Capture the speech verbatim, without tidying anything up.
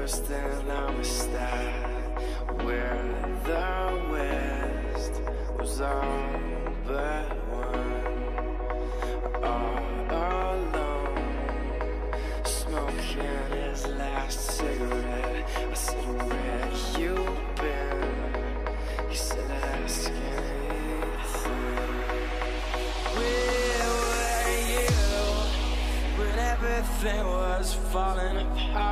first and Amistad, where the West was all but one. All alone, smoking his last cigarette. I said, where you been? He said, ask anything. Where were you when everything was falling apart?